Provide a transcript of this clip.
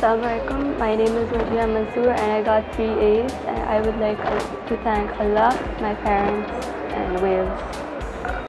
Assalamu alaikum. My name is Wajeeha Mansoor and I got 3 A's. And I would like to thank Allah, my parents, and Wales.